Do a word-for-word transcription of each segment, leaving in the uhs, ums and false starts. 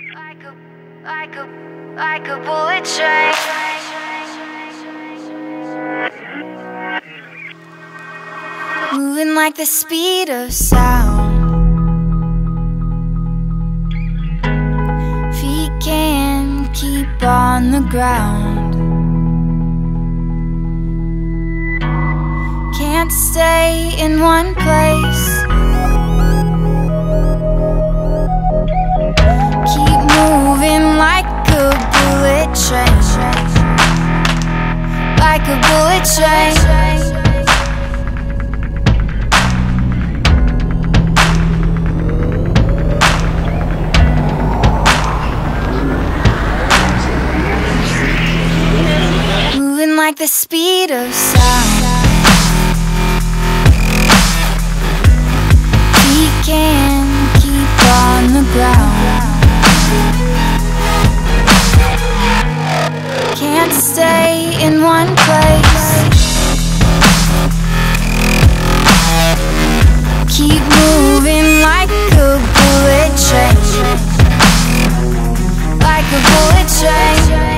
Like a, like a, like a bullet train. Moving like the speed of sound. Feet can't keep on the ground. Can't stay in one place. Keep moving like a bullet train. Like a bullet train. Moving like the speed of sound. We can't keep on the ground. Can't stay in one place. Keep moving like a bullet train. Like a bullet train.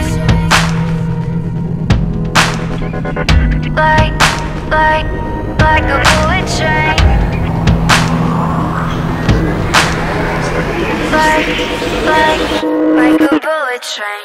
Like, like, like a bullet train. Like, like, like a bullet train.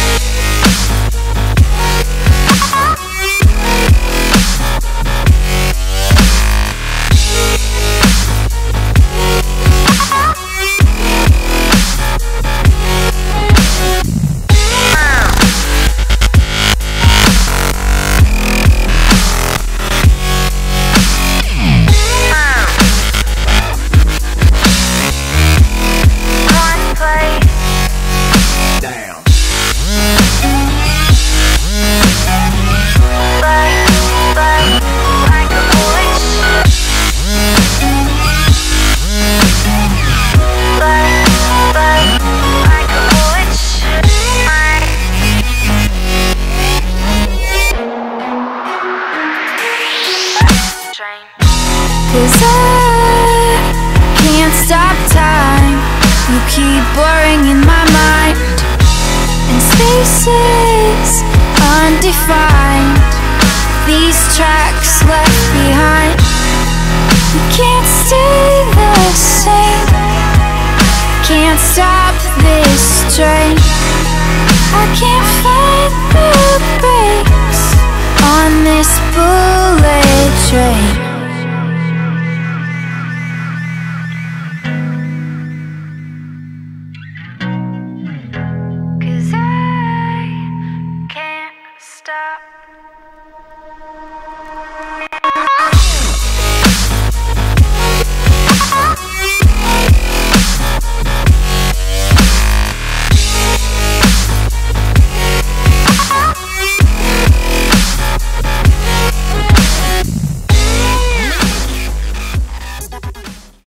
Cause I can't stop time. You keep blurring in my mind, and spaces undefined. These tracks left behind. You can't stay the same. Can't stop this train. I can't find the brakes on this bullet train.